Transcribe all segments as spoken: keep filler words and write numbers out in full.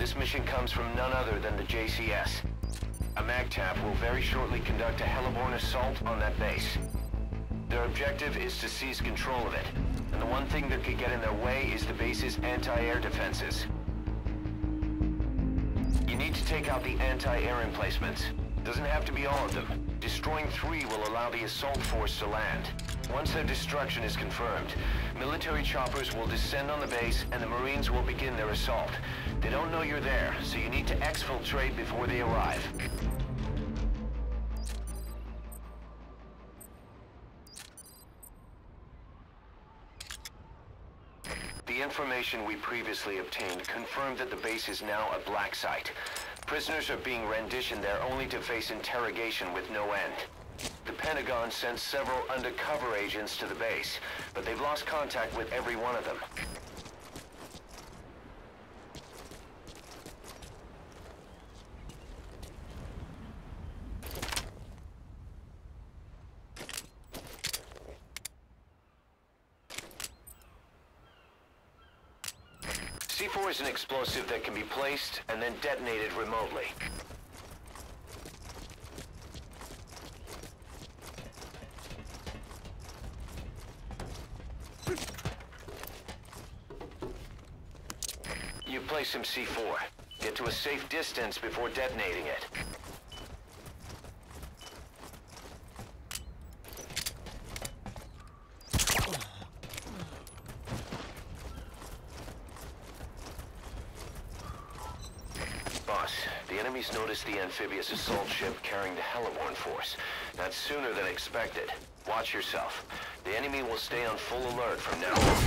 This mission comes from none other than the J C S. A MAGTF will very shortly conduct a heliborne assault on that base. Their objective is to seize control of it, and the one thing that could get in their way is the base's anti-air defenses. You need to take out the anti-air emplacements. Doesn't have to be all of them. Destroying three will allow the assault force to land. Once their destruction is confirmed, military choppers will descend on the base and the Marines will begin their assault. They don't know you're there, so you need to exfiltrate before they arrive. The information we previously obtained confirmed that the base is now a black site. Prisoners are being renditioned there only to face interrogation with no end. The Pentagon sent several undercover agents to the base, but they've lost contact with every one of them. C four is an explosive that can be placed and then detonated remotely. You place some C four. Get to a safe distance before detonating it. Boss, the enemy's noticed the amphibious assault ship carrying the heliborne force. That's sooner than expected. Watch yourself. The enemy will stay on full alert from now on.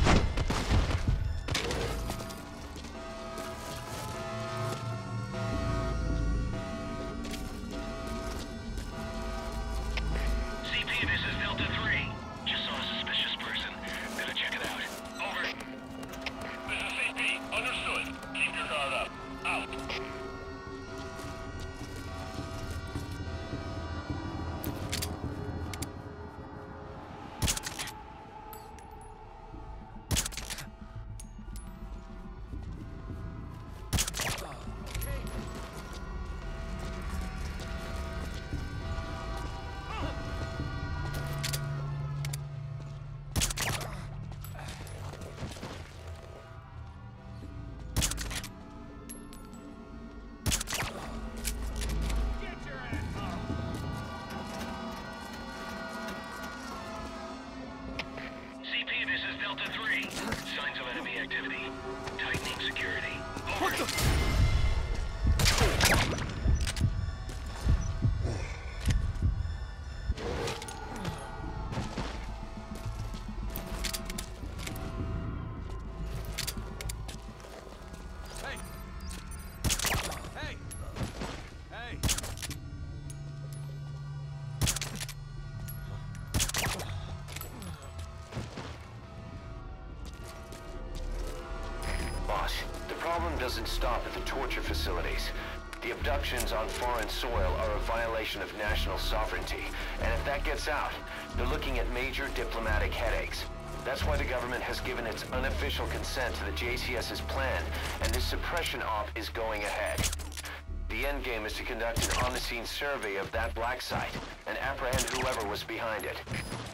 Signs of enemy activity. Tightening security. Over. What the? Hey! Hey! Hey! Boss, the problem doesn't stop at the torture facilities. The abductions on foreign soil are a violation of national sovereignty, and if that gets out, they're looking at major diplomatic headaches. That's why the government has given its unofficial consent to the J C S's plan, and this suppression op is going ahead. The endgame is to conduct an on-the-scene survey of that black site and apprehend whoever was behind it.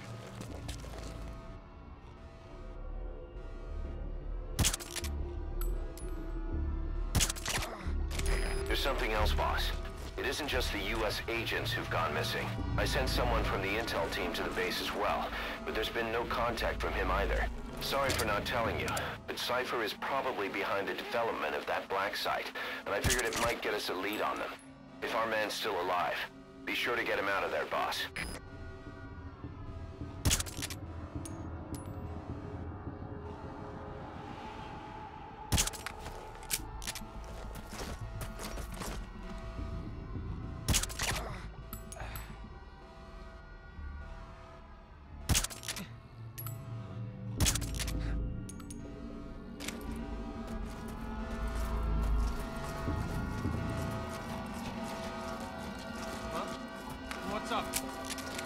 There's something else, boss. It isn't just the U S agents who've gone missing. I sent someone from the intel team to the base as well, but there's been no contact from him either. Sorry for not telling you, but Cypher is probably behind the development of that black site, and I figured it might get us a lead on them. If our man's still alive, be sure to get him out of there, boss. What's up?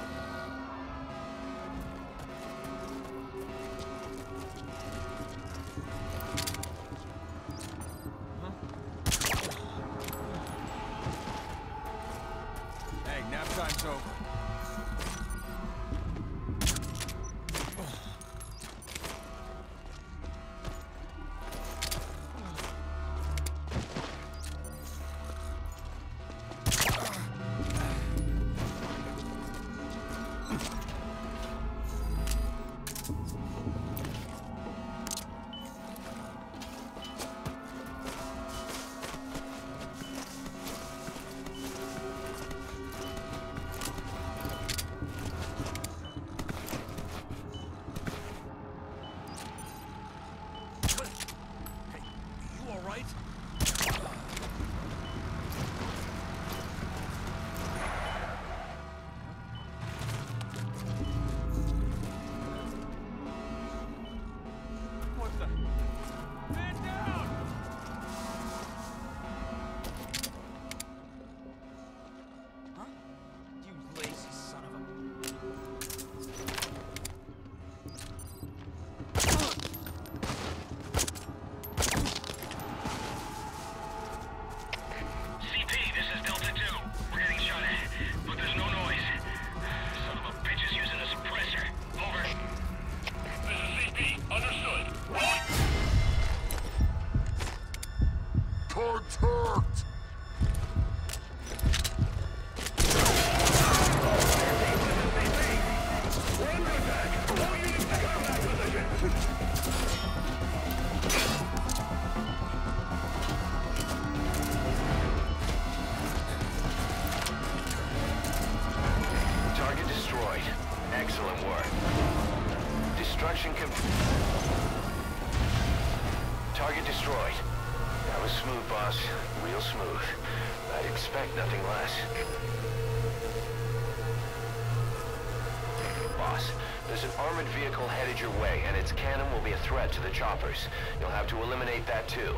Destruction com- Target destroyed. That was smooth, boss. Real smooth. I'd expect nothing less. Boss, there's an armored vehicle headed your way, and its cannon will be a threat to the choppers. You'll have to eliminate that too.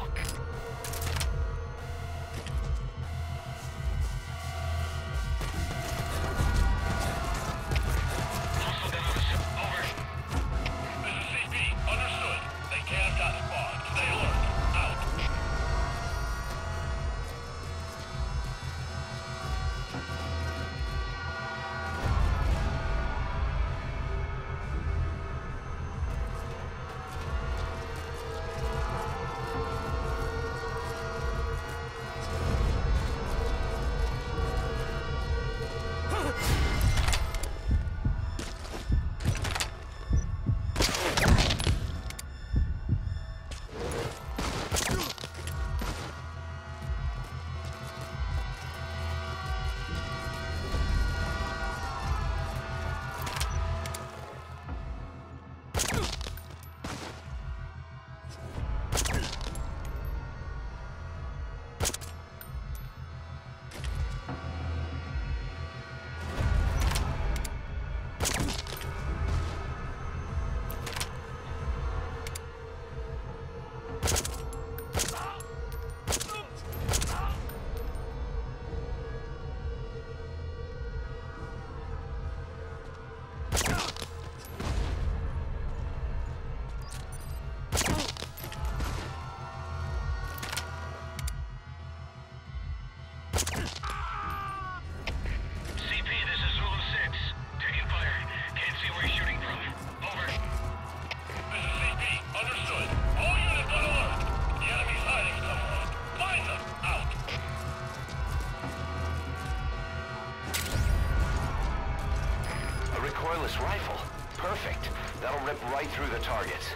Recoilless rifle. Perfect. That'll rip right through the targets.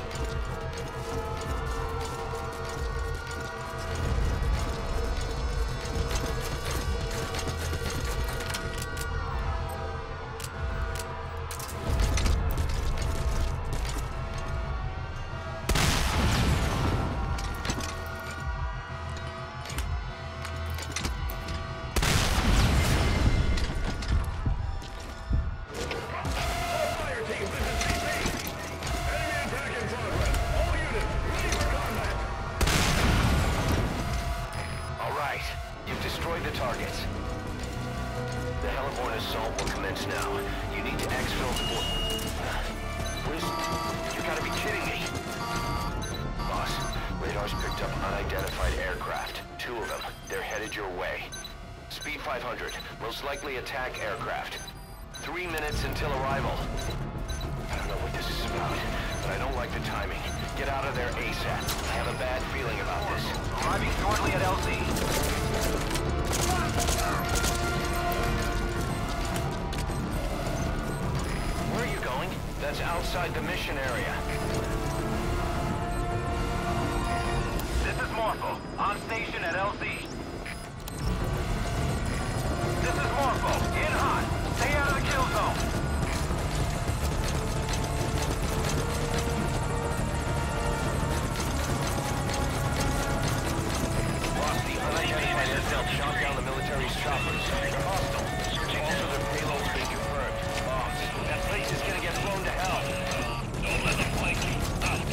Targets. The heliborne assault will commence now. You need to exfil for... What is... You gotta be kidding me! Boss, radar's picked up unidentified aircraft. Two of them. They're headed your way. Speed five hundred. Most likely attack aircraft. Three minutes until arrival. I don't know what this is about, but I don't like the timing. Get out of there ASAP. I have a bad feeling about this. Arriving shortly at L Z. That's outside the mission area. This is Morpho. On station at L Z. This is Morpho. In hot. Stay out of the kill zone. Lost the unidentified aircraft shot down the military's choppers. They're hostile. Also, their payload's been confirmed. Oh, that place is gonna get blown to hell. Don't let them flank you. Out.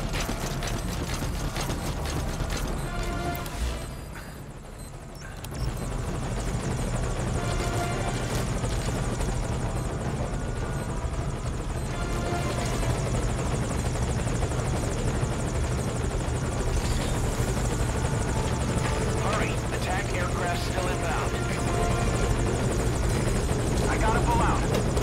Hurry! Attack aircraft still inbound. I gotta pull out.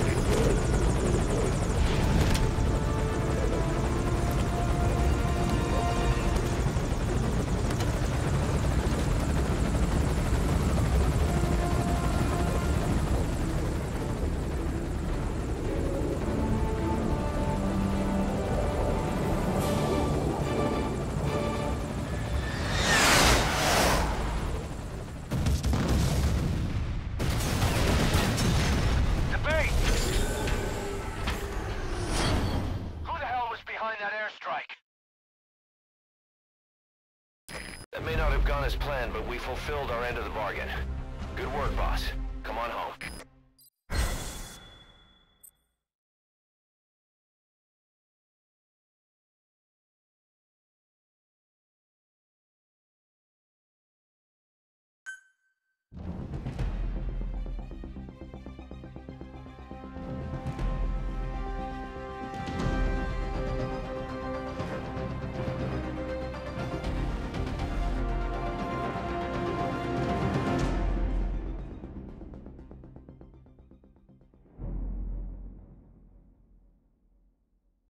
Debate! Who the hell was behind that airstrike? That may not have gone as planned, but we fulfilled our end of the bargain. Good work, boss. Come on home.